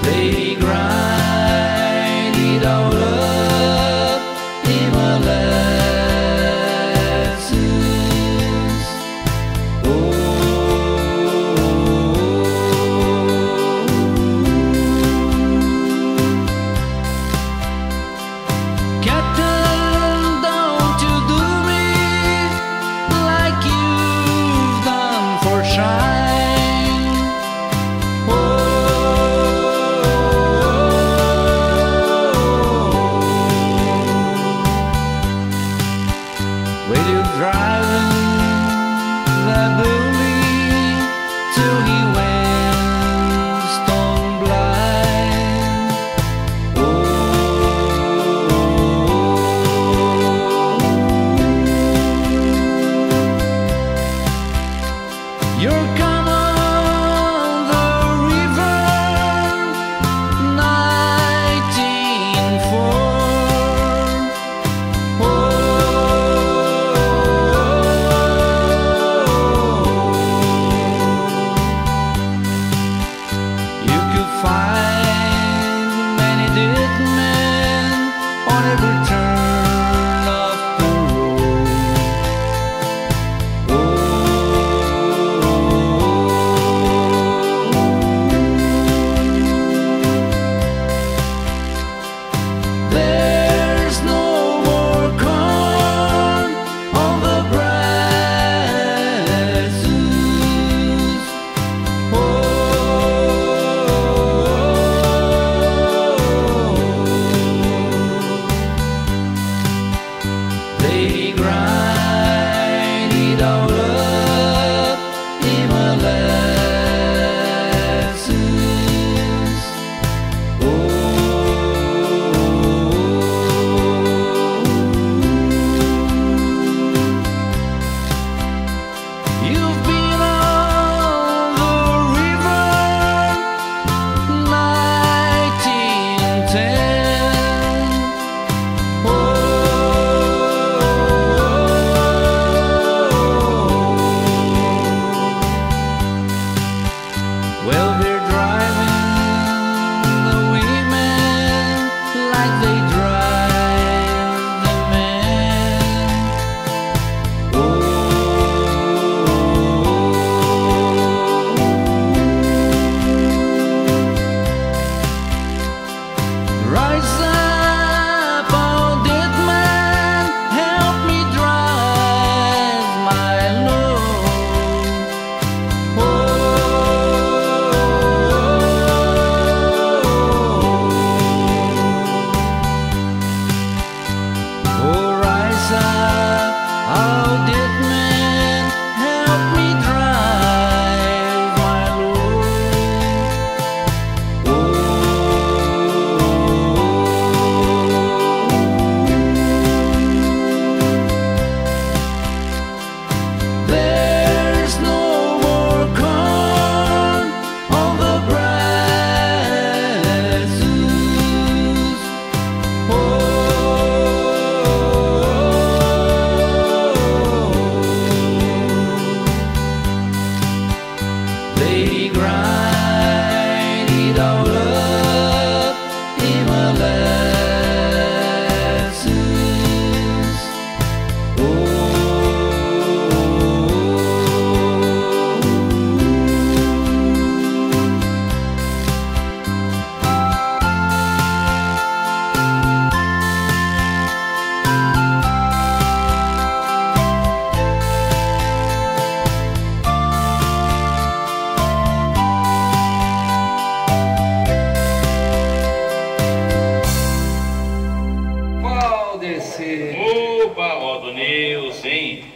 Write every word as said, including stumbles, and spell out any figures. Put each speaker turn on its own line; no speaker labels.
They grind it all up in molasses. Oh, Captain, don't you do me like you've done for Shine. Oh, well, you're driving that bully till he went stone blind. Oh, you're coming on the river, nineteen four. Oh, you could find many dead men on every turn of the road. There's no more corn on the grasses. Oh, they grind it all up in molasses. Oh, you've been on the river, nineteen ten. Oh, well, they're driving the women like they drive the men. Oh, rise up, oh dead man, help me drive my load. Oh, oh, rise up, oh dead man, help me drive my load. Oh, there's no more corn on the grasses. Oh, they grind it all up in molasses. Oh,
Valdeci.
Opa, Rodo Nilson, hein?